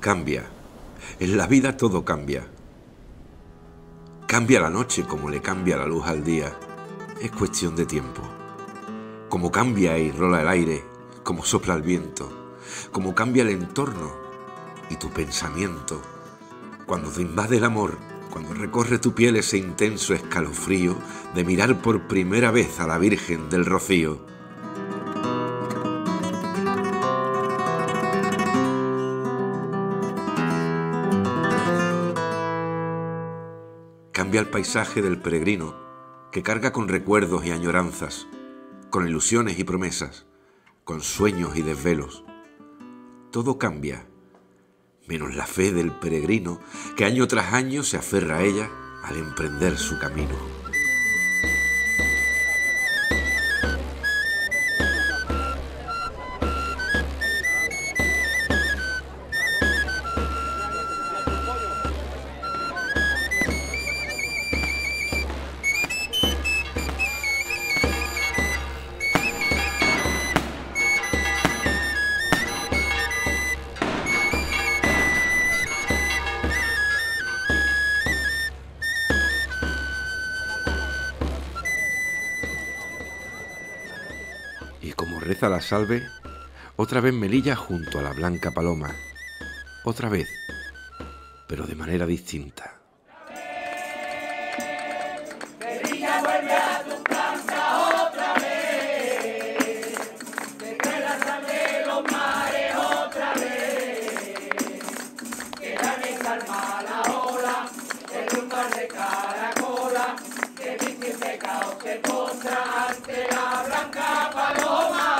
Cambia. En la vida todo cambia. Cambia la noche como le cambia la luz al día. Es cuestión de tiempo. Como cambia y rola el aire, como sopla el viento, como cambia el entorno y tu pensamiento. Cuando te invade el amor, cuando recorre tu piel ese intenso escalofrío de mirar por primera vez a la Virgen del Rocío. Cambia el paisaje del peregrino que carga con recuerdos y añoranzas, con ilusiones y promesas, con sueños y desvelos. Todo cambia, menos la fe del peregrino que año tras año se aferra a ella al emprender su camino. Y como reza la salve, otra vez Melilla junto a la blanca paloma. Otra vez, pero de manera distinta. Melilla vuelve a tu casa otra vez, te trae la sangre de los mares otra vez, que la desalma la ola, el lumbar de caracola, que viste el pecado se postra ante la blanca paloma.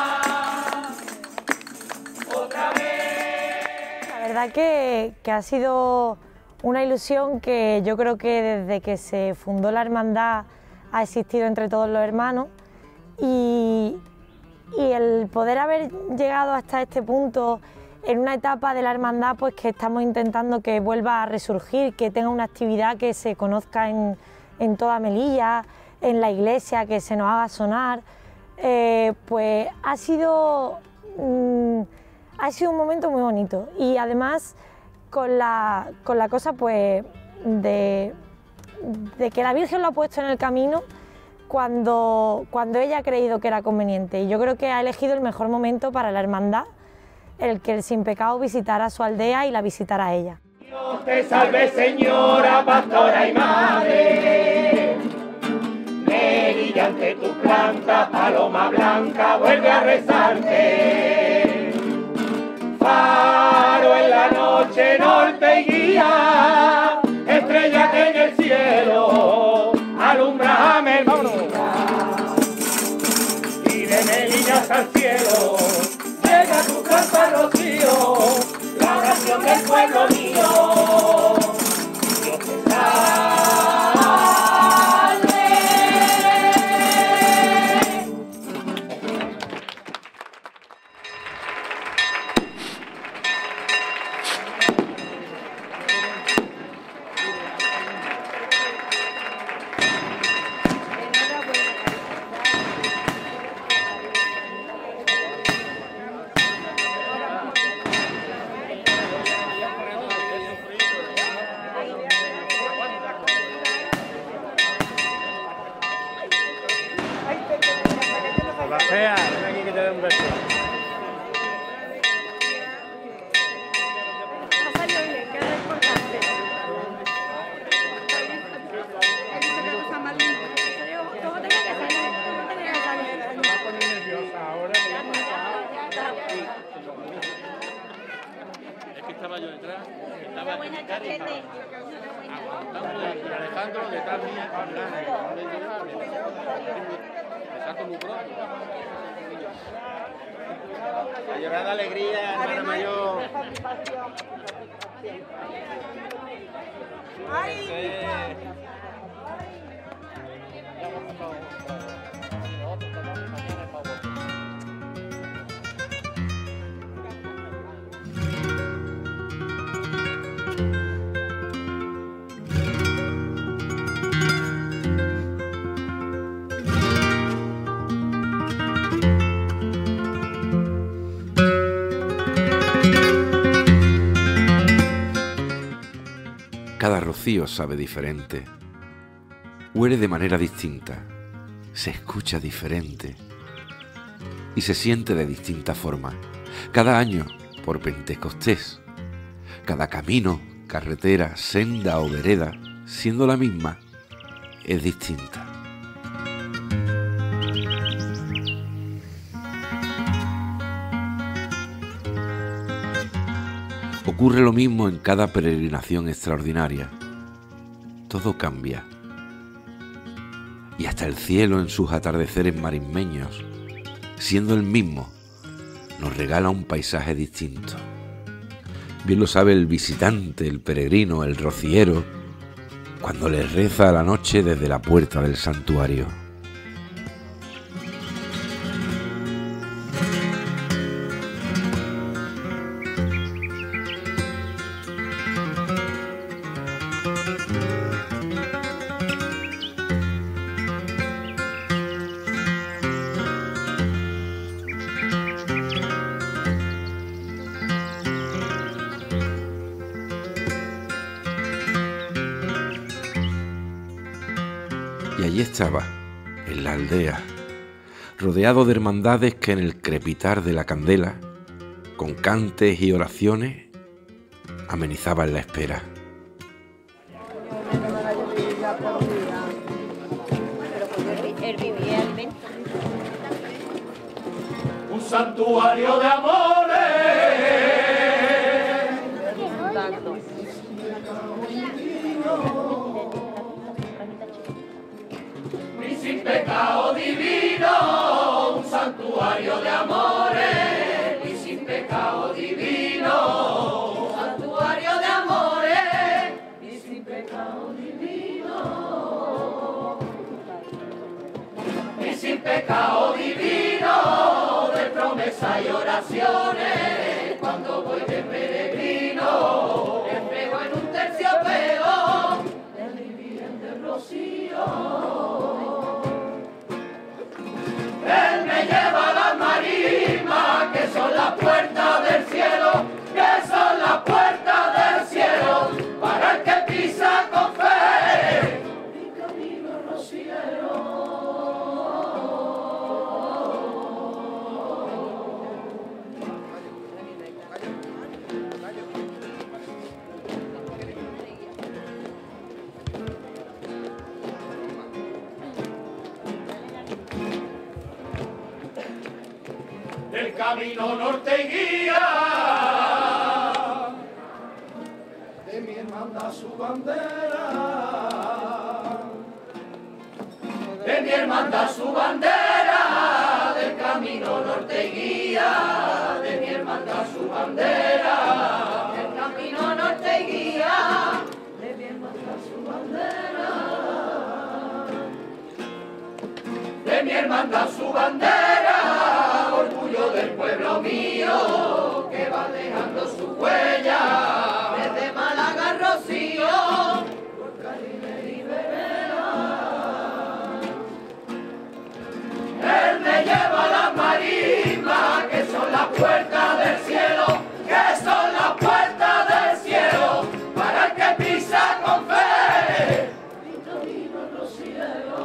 Otra vez. La verdad que ha sido una ilusión que yo creo que desde que se fundó la hermandad ha existido entre todos los hermanos y el poder haber llegado hasta este punto en una etapa de la hermandad pues que estamos intentando que vuelva a resurgir, que tenga una actividad que se conozca en toda Melilla, en la iglesia, que se nos haga sonar, pues ha sido un momento muy bonito y además con la cosa pues de que la Virgen lo ha puesto en el camino cuando ella ha creído que era conveniente, y yo creo que ha elegido el mejor momento para la hermandad, el que el sin pecado visitara su aldea y la visitara a ella. Dios te salve, señora, pastora y madre, Melilla ante tu planta, paloma blanca, vuelve a rezarte. Faro en la noche, norte y guía, estrella que en el cielo alumbra a Melilla. Y de Melilla hasta el cielo llega tu canto al rocío, la oración del pueblo mío. Dios te salve. Ven aquí que te dé un beso. Ha salido bien, que era lo importante. ¿Cómo tenía que salir? ¿Cómo tenía que salir? Me va a poner nerviosa ahora. Es que estaba yo detrás, estaba aguantando y Alejandro detrás mía con ganas. Me saco muy pronto. A llorar de alegría, hermana mayor. rocío sabe diferente, huele de manera distinta, se escucha diferente y se siente de distinta forma. Cada año, por Pentecostés, cada camino, carretera, senda o vereda, siendo la misma, es distinta. Ocurre lo mismo en cada peregrinación extraordinaria. Todo cambia. Y hasta el cielo en sus atardeceres marismeños, siendo el mismo, nos regala un paisaje distinto. Bien lo sabe el visitante, el peregrino, el rociero, cuando le reza a la noche desde la puerta del santuario. Y allí estaba, en la aldea, rodeado de hermandades que en el crepitar de la candela, con cantes y oraciones, amenizaban la espera. Un santuario de amores y sin pecado divino, un santuario de amores y sin pecado divino, un santuario de amores y sin pecado divino, y sin pecado divino, de promesas y oraciones, cuando voy de peregrino, entrego en un terciopelo de mi Virgen del Rocío. Él me lleva a las marismas, que son las puertas del cielo, que son las puertas del cielo, para el que pisa con fe mi camino rociero. El camino norte guía, de mi hermandad su bandera, de mi hermandad su bandera, del camino norte guía, de mi hermandad su bandera, del camino norte guía, de mi hermandad su bandera, de mi hermandad su bandera, orgullo del pueblo mío, que va dejando su huella, desde Málaga a Rocío, por Carrines y Vereda. Él me lleva a las marismas, que son las puertas del cielo, que son las puertas del cielo, para el que pisa con fe mi camino rociero.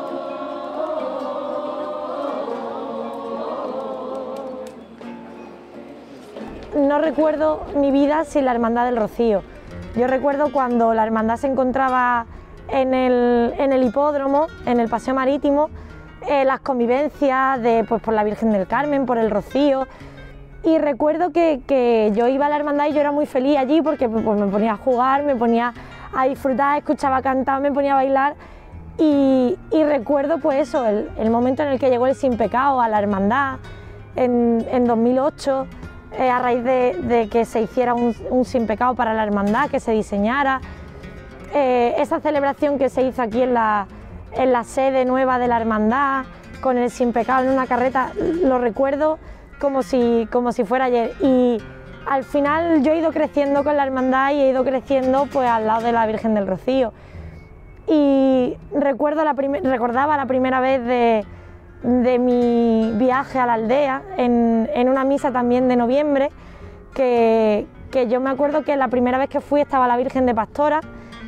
No recuerdo mi vida sin la Hermandad del Rocío. Yo recuerdo cuando la hermandad se encontraba en el hipódromo, en el paseo marítimo, las convivencias pues, por la Virgen del Carmen, por el Rocío. Y recuerdo que yo iba a la hermandad y yo era muy feliz allí porque pues, me ponía a jugar, me ponía a disfrutar, escuchaba cantar, me ponía a bailar. Y recuerdo pues eso, el momento en el que llegó el Sin Pecado a la hermandad en 2008. A raíz de que se hiciera un Sin Pecado para la hermandad, que se diseñara, esa celebración que se hizo aquí en la sede nueva de la hermandad, con el Sin Pecado en una carreta, lo recuerdo como si fuera ayer. Y al final yo he ido creciendo con la hermandad y he ido creciendo pues al lado de la Virgen del Rocío. Y recordaba la primera vez de mi viaje a la aldea, en una misa también de noviembre, que yo me acuerdo que la primera vez que fui estaba la Virgen de Pastora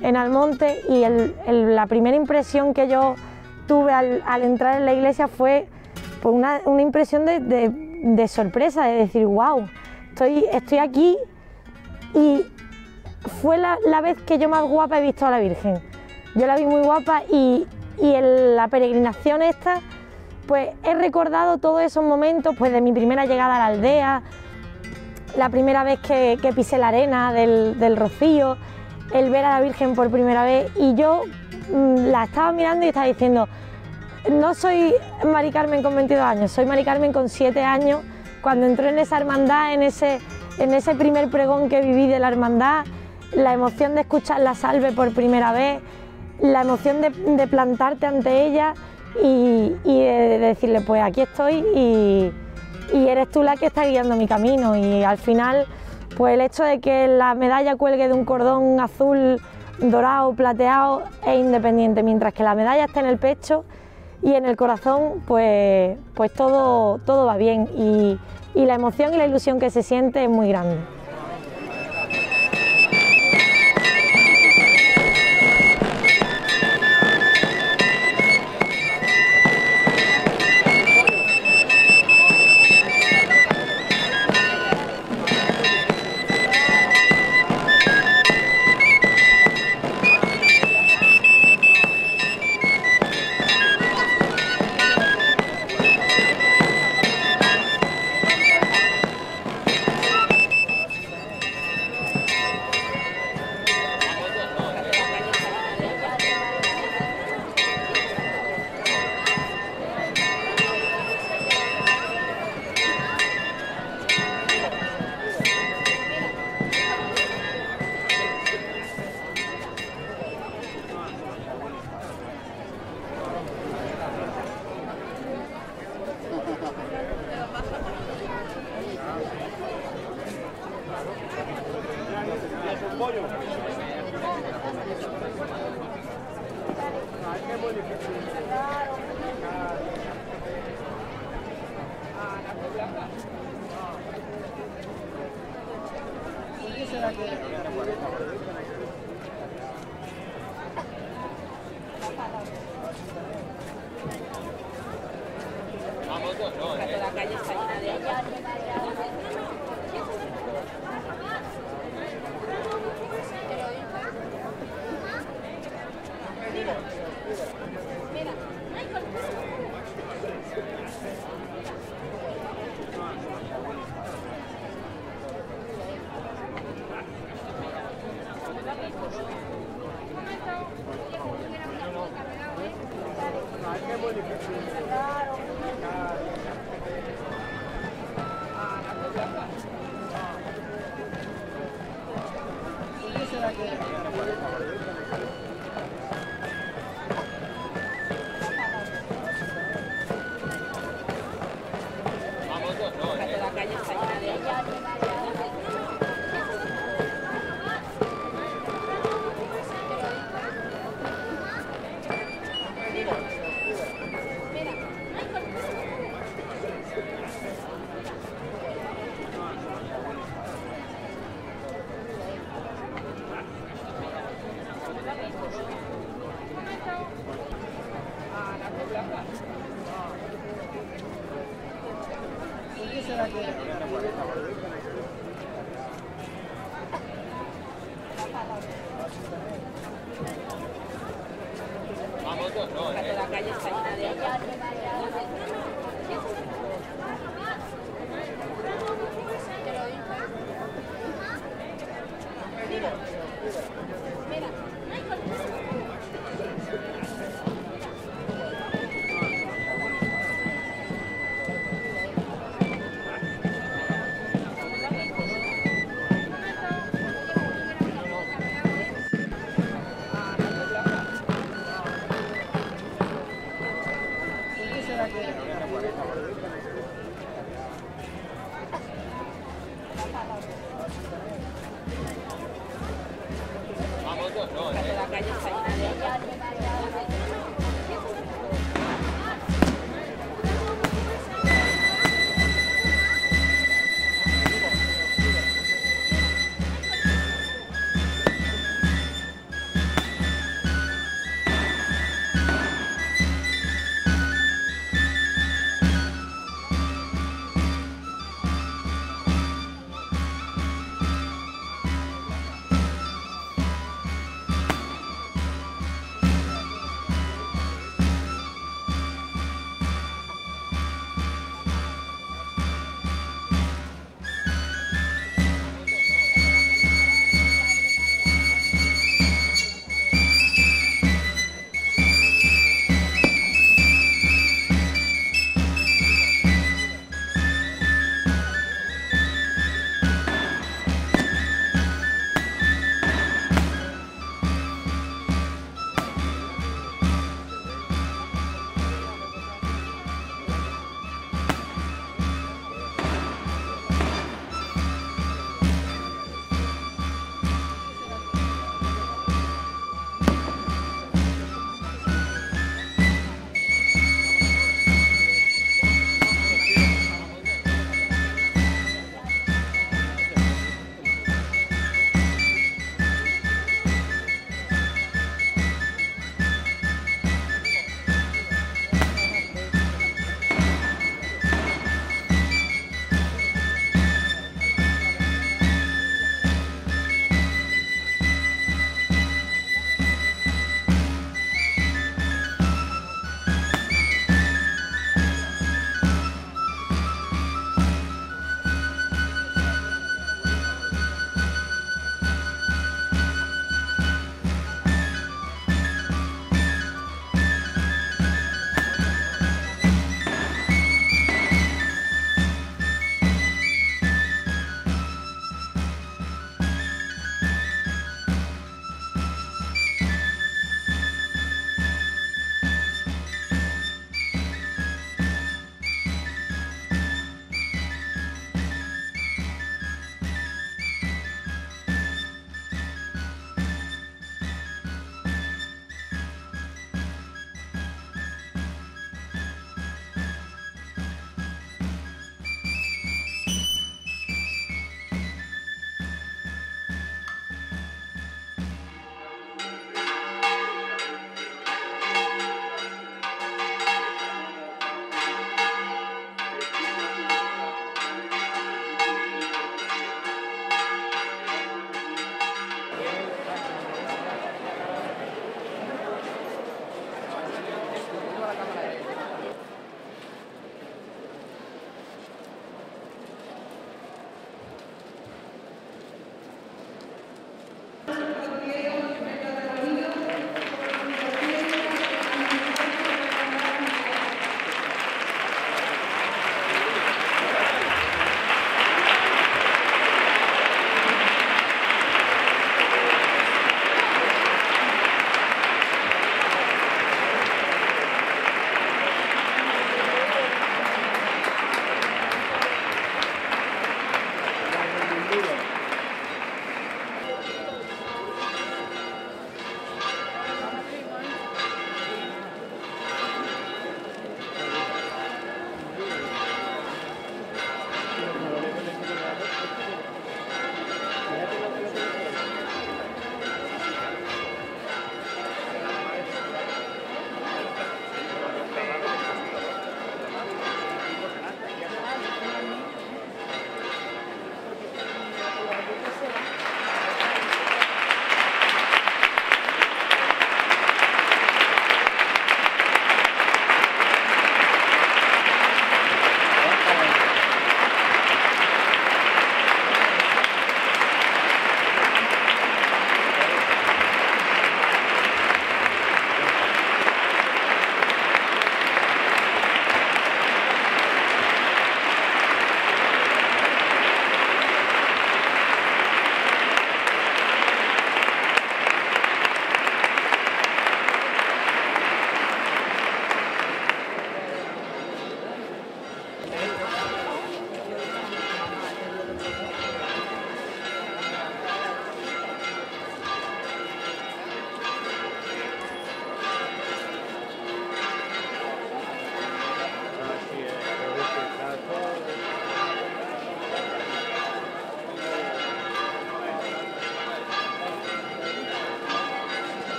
en Almonte, y la primera impresión que yo tuve al entrar en la iglesia fue pues una impresión de sorpresa, de decir, wow, estoy aquí, y fue la vez que yo más guapa he visto a la Virgen. Yo la vi muy guapa, y en la peregrinación esta, pues he recordado todos esos momentos, pues de mi primera llegada a la aldea, la primera vez que pisé la arena del Rocío, el ver a la Virgen por primera vez, y yo la estaba mirando y estaba diciendo, no soy Mari Carmen con 22 años, soy Mari Carmen con 7 años, cuando entré en esa hermandad, en ese primer pregón que viví de la hermandad, la emoción de escuchar la salve por primera vez, la emoción de plantarte ante ella y de decirle, pues aquí estoy y eres tú la que está guiando mi camino. Y al final, pues el hecho de que la medalla cuelgue de un cordón azul, dorado, plateado, es independiente, mientras que la medalla esté en el pecho y en el corazón, pues todo va bien, y la emoción y la ilusión que se siente es muy grande.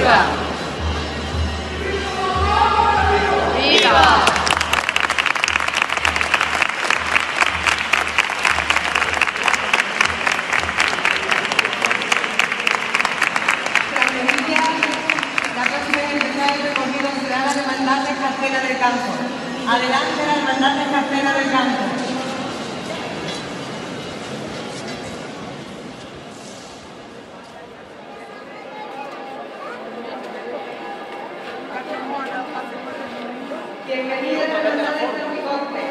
República. ¡Viva! La próxima identidad del recorrido será la Hermandad de Escarcela del Campo. Adelante la Hermandad de Escarcela del Campo. Bienvenida a la Hermandad de San Bicorte.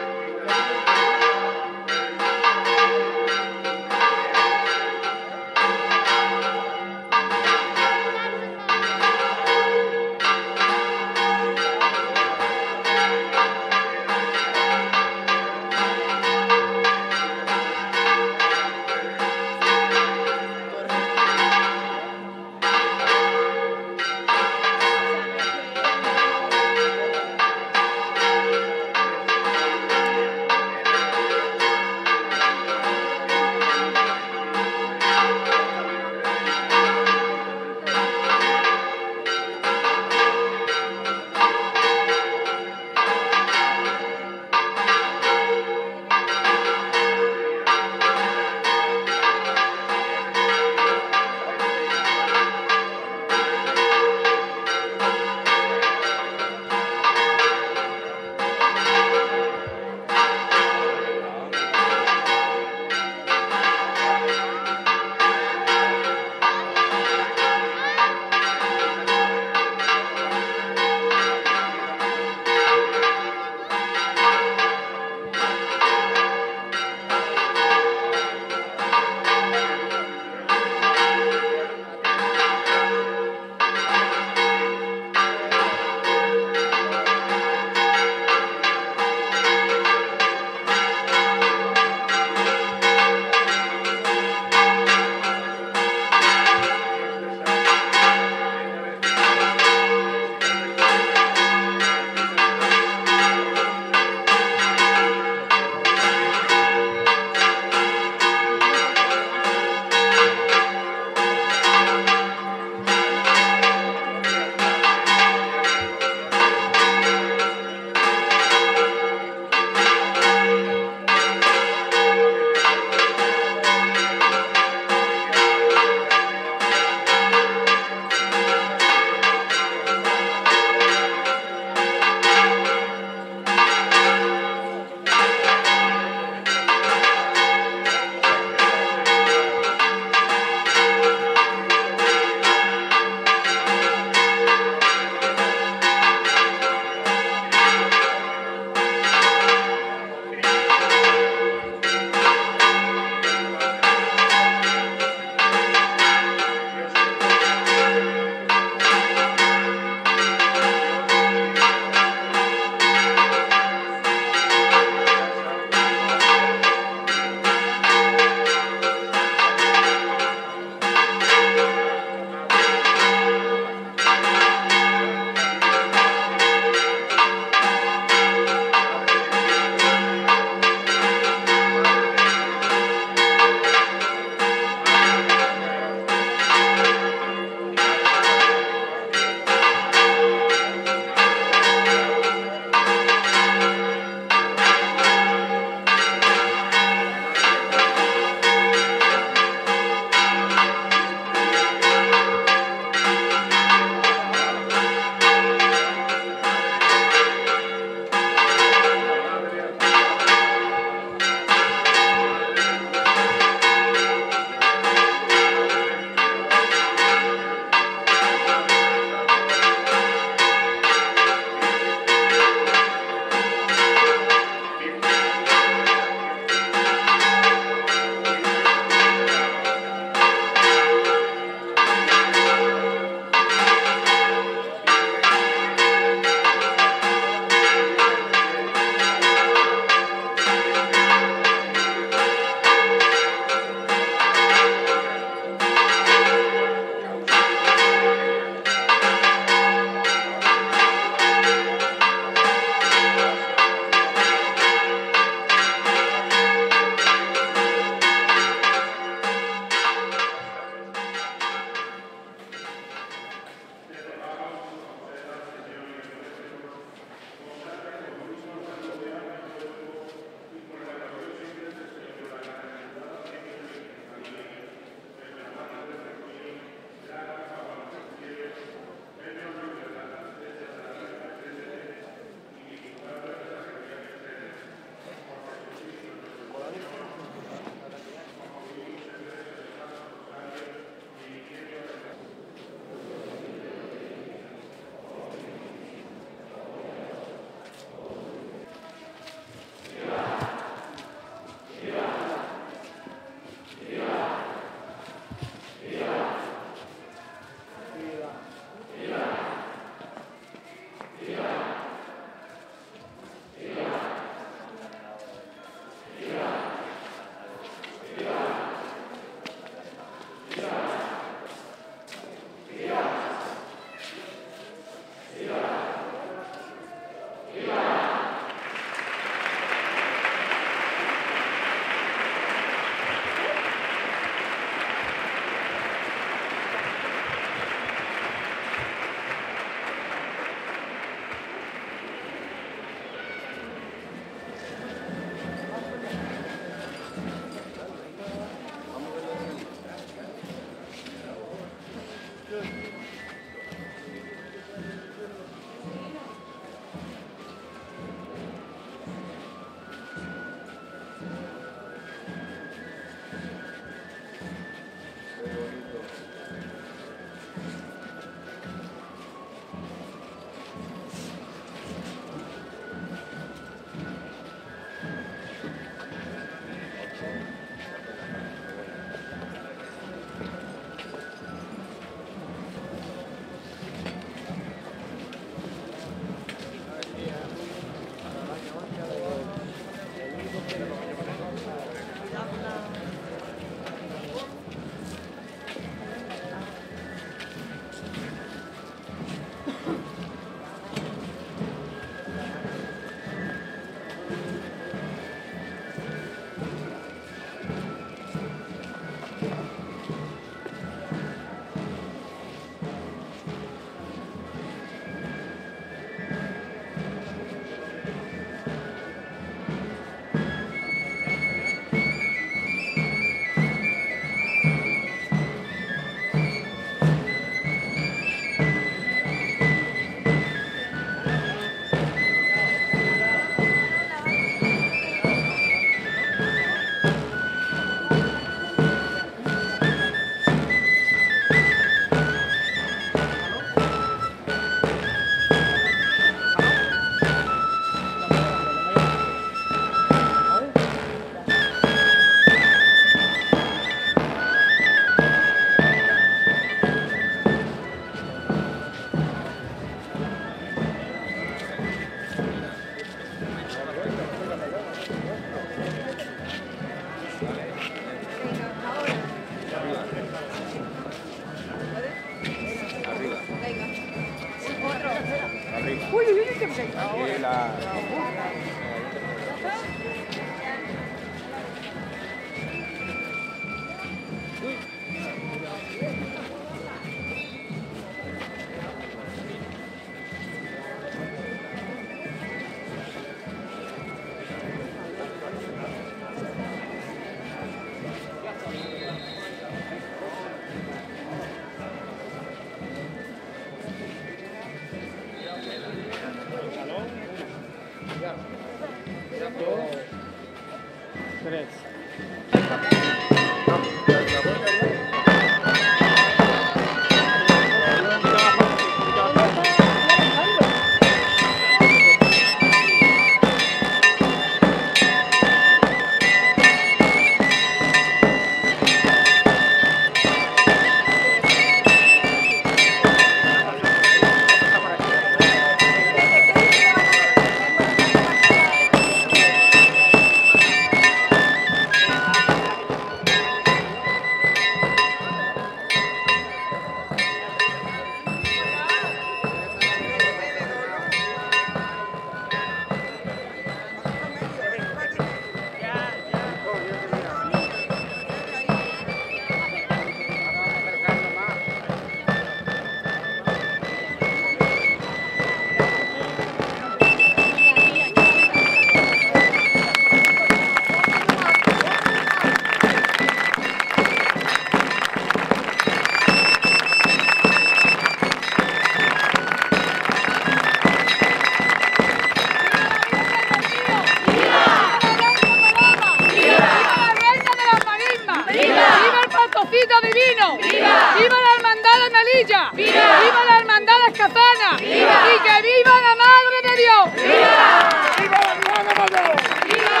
Divino! ¡Viva! ¡Viva la hermandad de Melilla! ¡Viva! ¡Viva la hermandad de Escazana! ¡Viva! ¡Y que viva la Madre de Dios! ¡Viva! ¡Viva la hermana mayor! ¡Viva!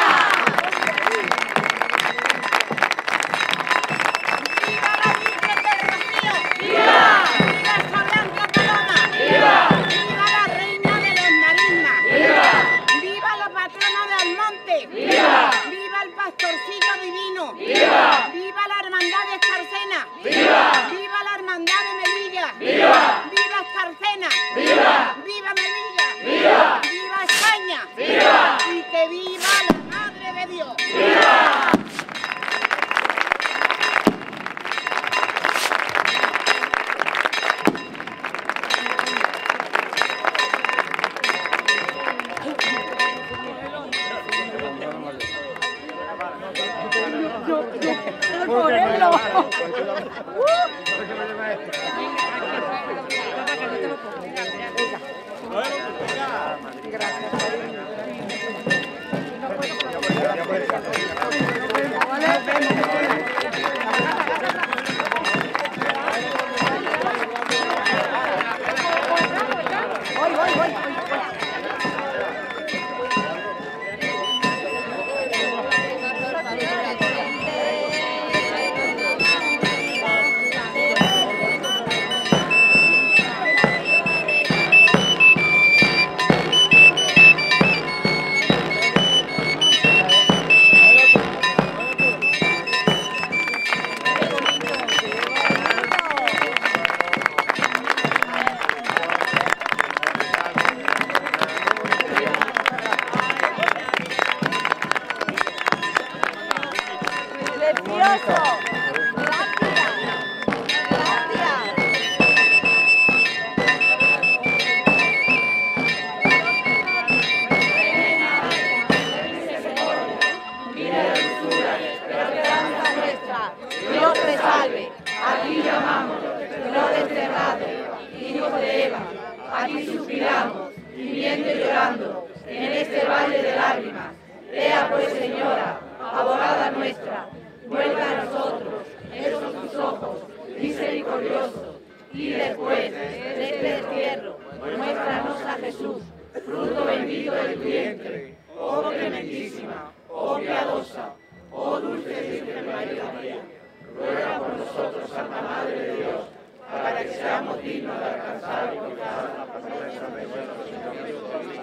¡Viva la Virgen del Rocío! ¡Viva! ¡Viva esta blanca paloma! ¡Viva! ¡Viva la reina de los marismas! ¡Viva! ¡Viva la patrona de Almonte! ¡Viva! ¡Viva el pastorcito divino! ¡Viva! ¡Viva la hermandad de Escarcena! ¡Viva! ¡Viva la hermandad de Melilla! ¡Viva! ¡Viva Escarcena! ¡Viva! ¡Viva Melilla! ¡Viva! ¡Viva España! ¡Viva! ¡Y que viva la Madre de Dios! ¡Viva!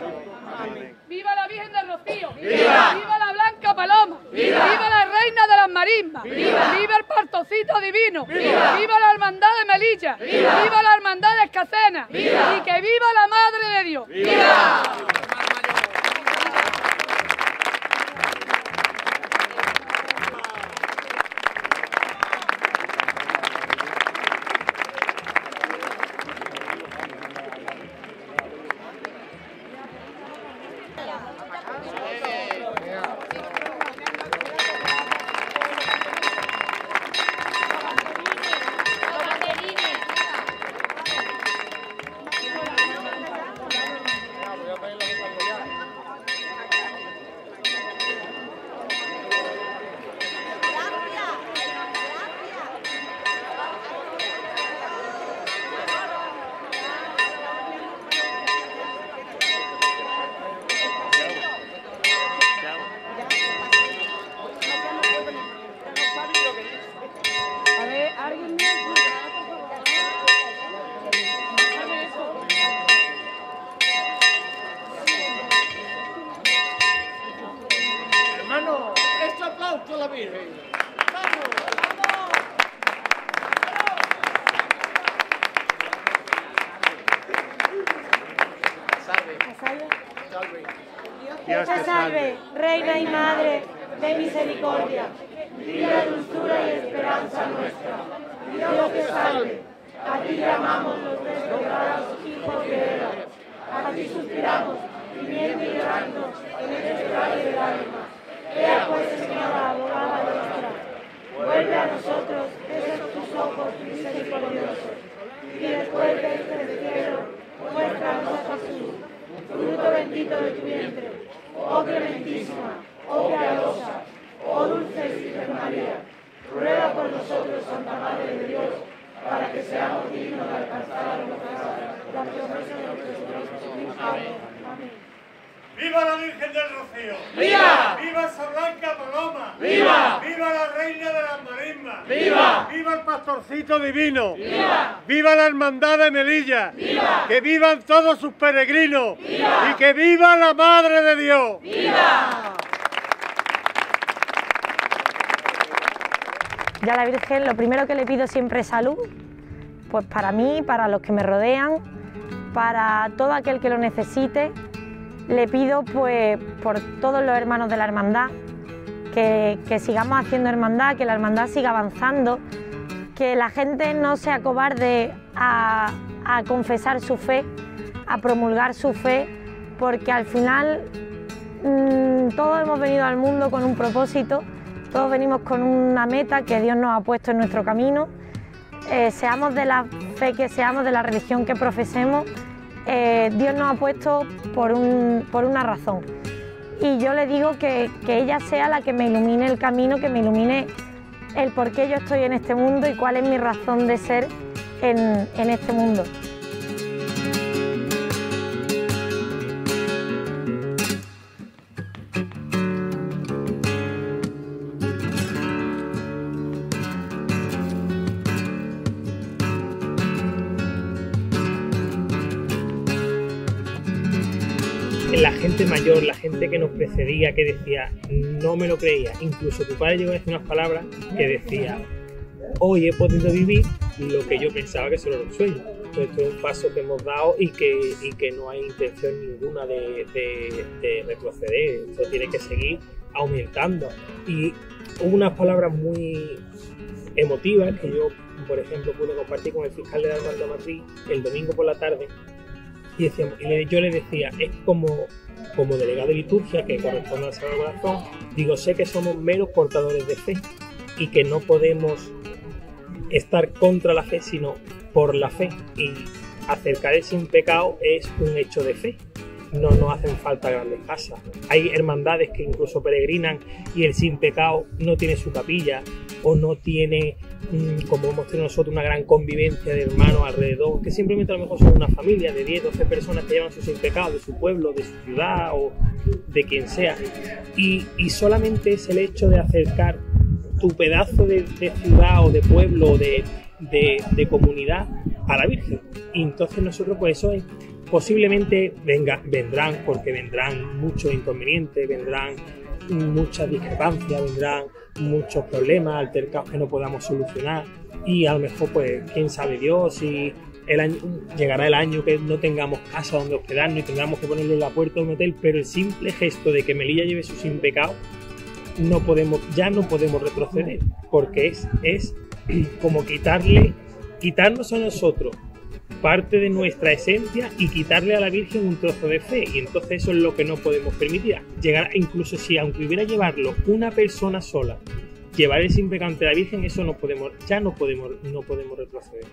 ¡Viva la Virgen del Rocío! ¡Viva! ¡Viva la Blanca Paloma! ¡Viva! ¡Viva la Reina de las marismas! ¡Viva! ¡Viva el Pastorcito Divino! ¡Viva! ¡Viva la Hermandad de Melilla! ¡Viva! ¡Viva la Hermandad de Escacena! ¡Viva! ¡Y que viva la Madre de Dios! ¡Viva! Hermano, este aplauso a la Virgen. ¡Vamos! Dios te salve, Reina y Madre de misericordia, vida, dulzura y esperanza nuestra. Dios te salve, a ti llamamos los desesperados hijos de Eva, a ti suspiramos, gimiendo y llorando en este valle de lágrimas. Ea pues, Señora, abogada nuestra, vuelve a nosotros esos tus ojos misericordiosos, y después de este destierro, muéstranos a Jesús, fruto bendito de tu vientre. Oh clementísima, oh piadosa, oh dulce Virgen María, ruega por nosotros, Santa Madre de Dios, para que seamos dignos de alcanzar la promesa de nuestro Señor Jesucristo. Amén. ¡Viva la Virgen del Rocío! ¡Viva! ¡Viva esa blanca paloma! ¡Viva! ¡Viva la Reina de las Marismas! ¡Viva! ¡Viva el Pastorcito Divino! ¡Viva! ¡Viva la Hermandad de Melilla! ¡Viva! ¡Que vivan todos sus peregrinos! ¡Viva! ¡Y que viva la Madre de Dios! ¡Viva! Yo a la Virgen lo primero que le pido siempre es salud, pues para mí, para los que me rodean, para todo aquel que lo necesite. Le pido pues por todos los hermanos de la hermandad, que sigamos haciendo hermandad, que la hermandad siga avanzando, que la gente no sea cobarde a confesar su fe, a promulgar su fe, porque al final todos hemos venido al mundo con un propósito, todos venimos con una meta que Dios nos ha puesto en nuestro camino, seamos de la fe que seamos, de la religión que profesemos, Dios nos ha puesto por una razón. Y yo le digo que ella sea la que me ilumine el camino, que me ilumine el por qué yo estoy en este mundo y cuál es mi razón de ser en este mundo. La gente mayor, la gente que nos precedía, que decía, no me lo creía. Incluso tu padre llegó a decir unas palabras que decía, hoy he podido vivir lo que yo pensaba que solo era un sueño. Esto es un paso que hemos dado y que no hay intención ninguna de retroceder. Esto tiene que seguir aumentando. Y hubo unas palabras muy emotivas que yo, por ejemplo, pude compartir con el fiscal de la Hermandad Matriz el domingo por la tarde. Y yo le decía, es como delegado de liturgia, que corresponde al Sagrado Corazón, digo, sé que somos meros portadores de fe y que no podemos estar contra la fe, sino por la fe. Y acercar el sin pecado es un hecho de fe. No nos hacen falta grandes casas. Hay hermandades que incluso peregrinan y el sin pecado no tiene su capilla o no tiene, como hemos tenido nosotros, una gran convivencia de hermanos alrededor, que simplemente a lo mejor son una familia de 10, 12 personas que llevan su sin pecado de su pueblo, de su ciudad o de quien sea. Y solamente es el hecho de acercar tu pedazo de ciudad o de pueblo o de comunidad a la Virgen. Y entonces nosotros, pues eso es, posiblemente vendrán, porque vendrán muchos inconvenientes, vendrán muchas discrepancias, vendrán muchos problemas, altercados que no podamos solucionar, y a lo mejor, pues, quién sabe Dios, si llegará el año que no tengamos casa donde hospedarnos y tengamos que ponerlo en la puerta de un hotel, pero el simple gesto de que Melilla lleve su sin pecado, ya no podemos retroceder, porque es como quitarnos a nosotros parte de nuestra esencia y quitarle a la Virgen un trozo de fe, y entonces eso es lo que no podemos permitir. Llegar, incluso si aunque hubiera llevarlo una persona sola, llevar el sin pecado ante la Virgen, eso no podemos retroceder.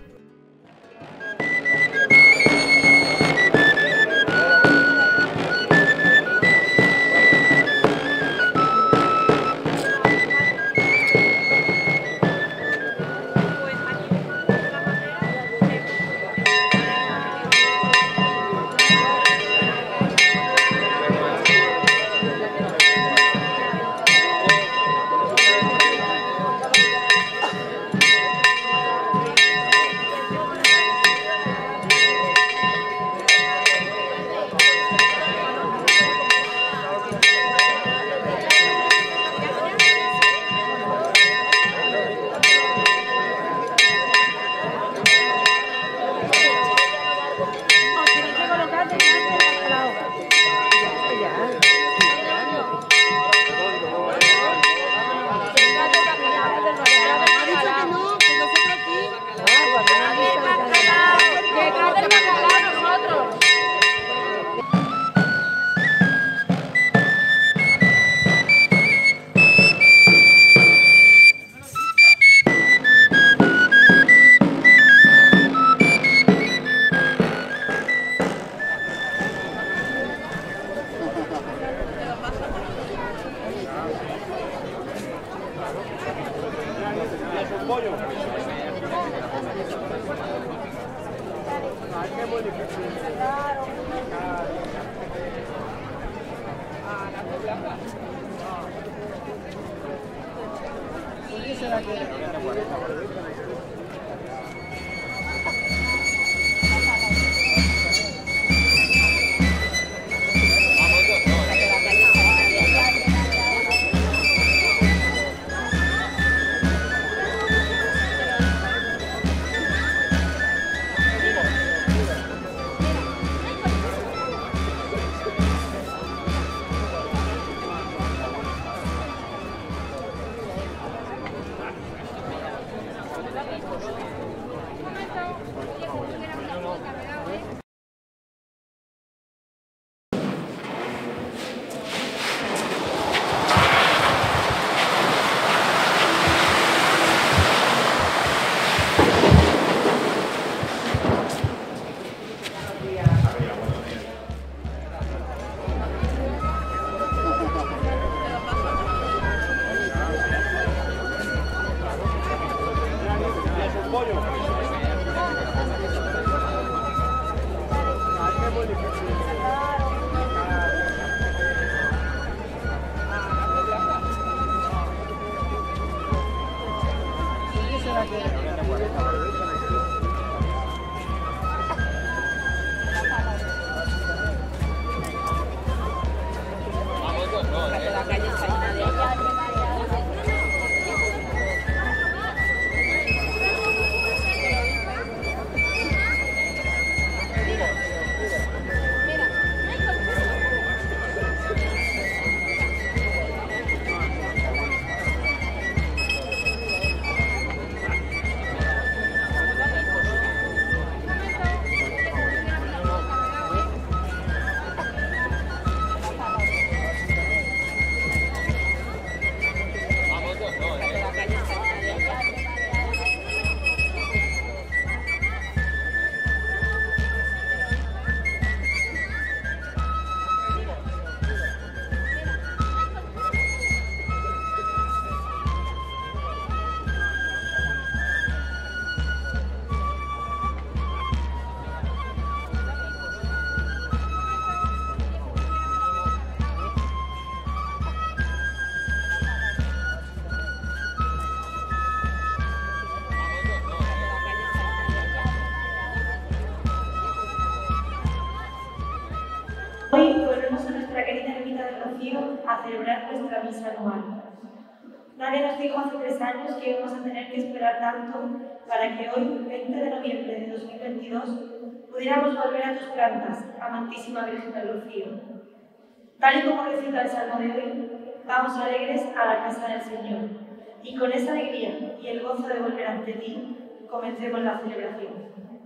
asistido a celebrar nuestra misa anual. Nadie nos dijo hace 3 años que íbamos a tener que esperar tanto para que hoy, 20 de noviembre de 2022, pudiéramos volver a tus plantas, amantísima Virgen del Rocío. Tal y como recita el Salmo de hoy, vamos alegres a la casa del Señor, y con esa alegría y el gozo de volver ante ti, comencemos la celebración.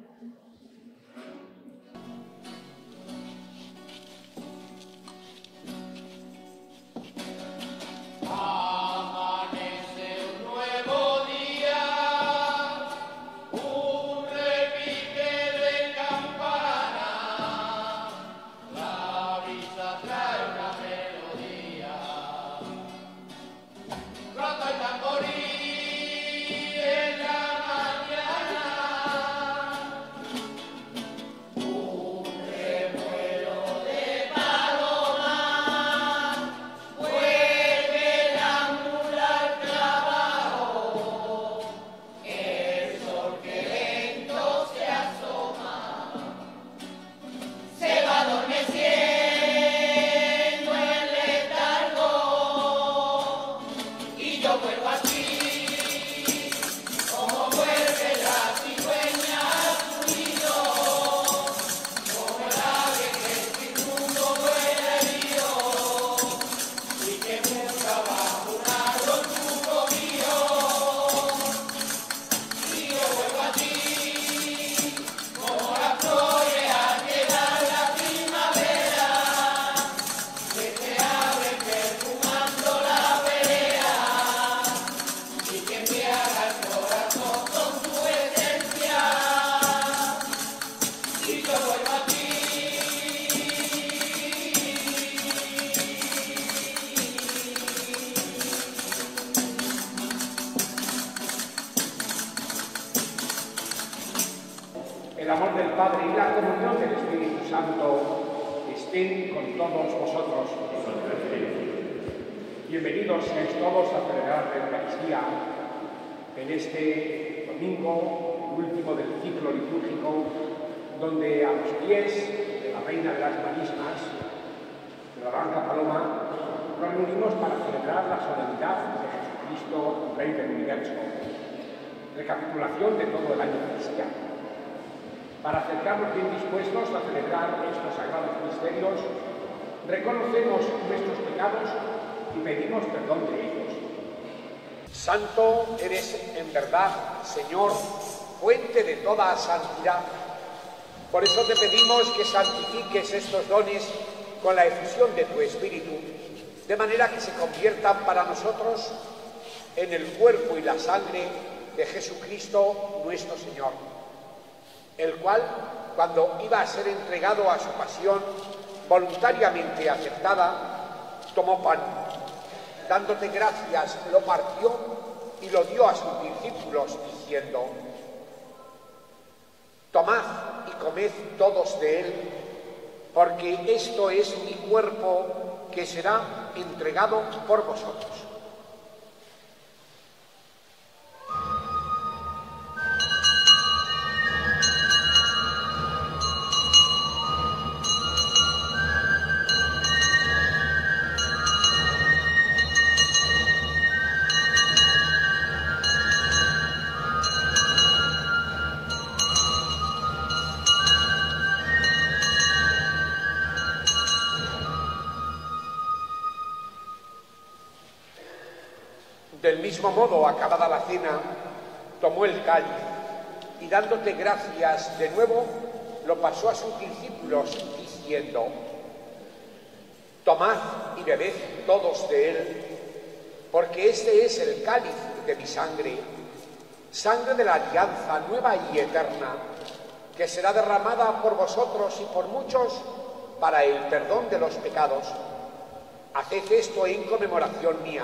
El amor del Padre y la comunión del Espíritu Santo estén con todos vosotros. Bienvenidos seáis todos a celebrar la Eucaristía en este domingo último del ciclo litúrgico, donde a los pies de la Reina de las Marismas, de la Blanca Paloma, nos reunimos para celebrar la solemnidad de Jesucristo, Rey del Universo, recapitulación de todo el año cristiano. Para acercarnos bien dispuestos a celebrar estos sagrados misterios, reconocemos nuestros pecados y pedimos perdón de ellos. Santo eres en verdad, Señor, fuente de toda santidad. Por eso te pedimos que santifiques estos dones con la efusión de tu Espíritu, de manera que se conviertan para nosotros en el cuerpo y la sangre de Jesucristo nuestro Señor, el cual, cuando iba a ser entregado a su pasión voluntariamente aceptada, tomó pan, dándote gracias, lo partió y lo dio a sus discípulos, diciendo: tomad y comed todos de él, porque esto es mi cuerpo que será entregado por vosotros. Del mismo modo, acabada la cena, tomó el cáliz y, dándote gracias de nuevo, lo pasó a sus discípulos, diciendo: tomad y bebed todos de él, porque este es el cáliz de mi sangre, sangre de la alianza nueva y eterna, que será derramada por vosotros y por muchos para el perdón de los pecados. Haced esto en conmemoración mía.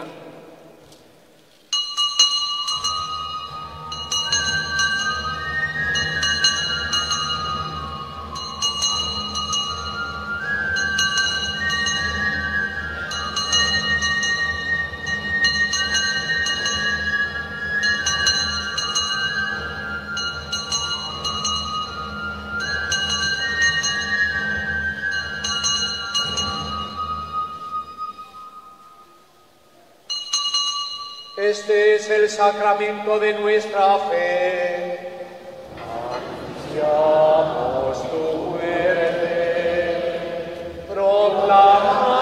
Este es el sacramento de nuestra fe. Anunciamos tu muerte, proclamamos